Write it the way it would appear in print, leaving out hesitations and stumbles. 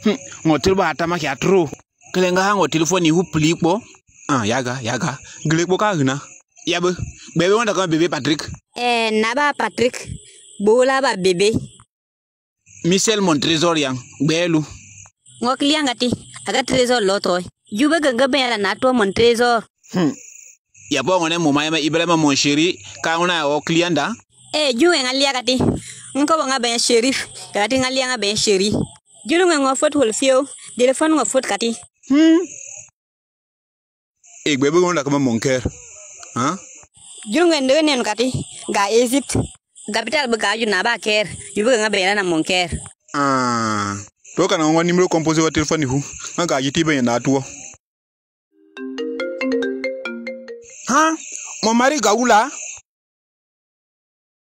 Ngotil ba hata maki atro. Kelenga hango telefoni hu plikbo. Yaga. Gilekbo ka gina. Yabe. Bebe wanda kama bebe Patrick. Naba Patrick. Bola ba bebe. Michel mon trésor yang. Belu. Ngok liangati. Aga trésor lotoy. Juba ganga bela nato mon trésor. Yabo ngone mumaya Ibrahima mon chéri. Ka una o klianda. Juwe ngaliagati. Nko nga ben shérif. Gati ngalianga ben chéri. Julu nga fot hol fio. Téléphone nga fot kati. Bebe wanda kama mon cœur. Julu nga ndene kati. Ga Egypte. Capital bagaju na ba ker. Juba nga bela na mon cœur. Toka na ngwa nimero composé wa telefoni hu. Nga yitibe na atuo. Mon mari gaula.